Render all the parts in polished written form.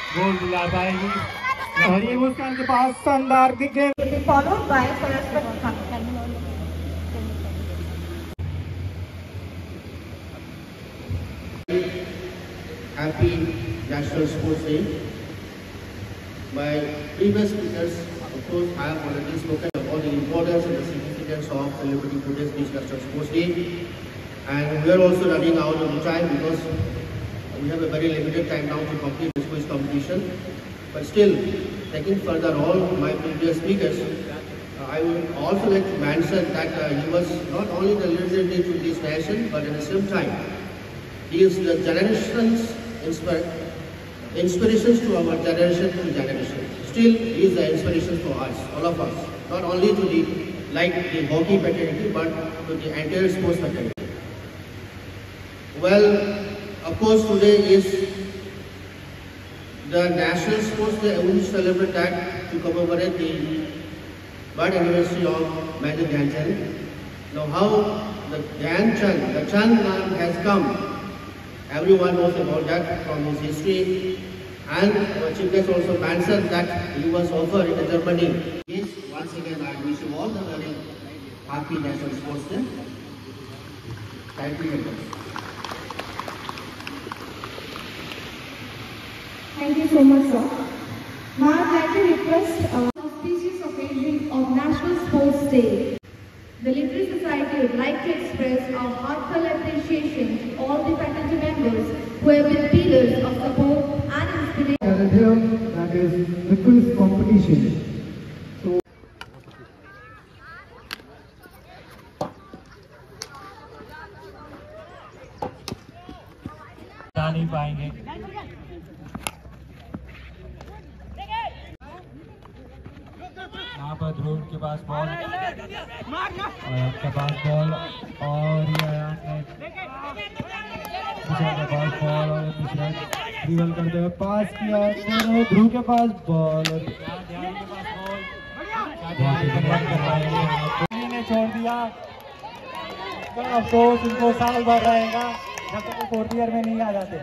गोल दिला पाएगी। हरी मुस्कान के पास शानदार गेंद followed by Saraswati Khan. Happy National Sports Day. My previous speakers, of course, have already spoken about the importance and the significance of celebrating today's National Sports Day. And we are also running out of time because we have a very limited time now to complete this quiz competition. But still, taking further all my previous speakers, I would also like to mention that he was not only the leader to this nation, but at the same time, he is the generations inspirations to our generation to generation. Still, he is the inspiration for us, all of us, not only to the the hockey fraternity, but to the entire sports fraternity. Well, of course, today is the National Sports Day. We will celebrate that to commemorate the birth anniversary of Major Dhyan Chand. Now, how the Dhyan Chand, the Chand name has come, everyone knows about that from his history. And our chief guest also mentioned that he was over in Germany. Yes, once again, I wish you all the very happy National Sports Day. Thank you very much. Thank you so much, sir. Now I'd like to request our auspicious occasion of National Sports Day. The Literary Society would like to express our heartfelt appreciation to all the faculty members who have been pillars of support and inspiration. That is the quiz competition. So नहीं पाएंगे। यहाँ पर ध्रुव के पास ball के पास ball और दूसरा के पास ball और दूसरा ड्रिबल करते हुए पास किया ध्रुव के पास बॉल और ध्यान के पास बॉल ने छोड़ दिया। अफसोस इनको साल भर रहेगा जब तक वो 4th ईयर में नहीं आ जाते।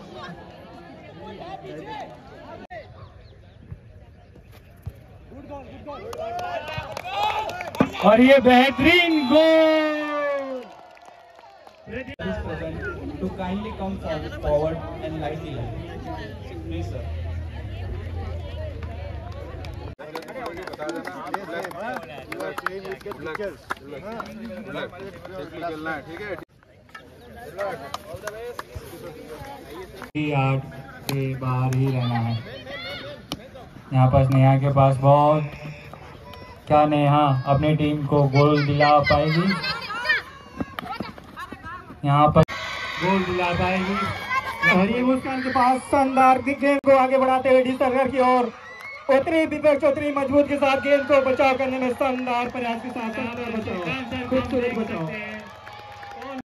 और ये बेहतरीन गोल। To kindly come forward and light the light. Please, sir. आठ के बाहर ही रहना है। यहाँ पर नेहा के पास बॉल, क्या नेहा अपनी टीम को गोल दिला पाएगी? यहाँ पर गोल दिला पाएगी। हरी मुस्कान के पास शानदार गेंद को आगे बढ़ाते हुए डी सरकार की ओर उतरी विपक्ष उतरी मजबूत के साथ गेंद को बचाव करने में शानदार प्रयास के साथ खूबसूरत बचाव।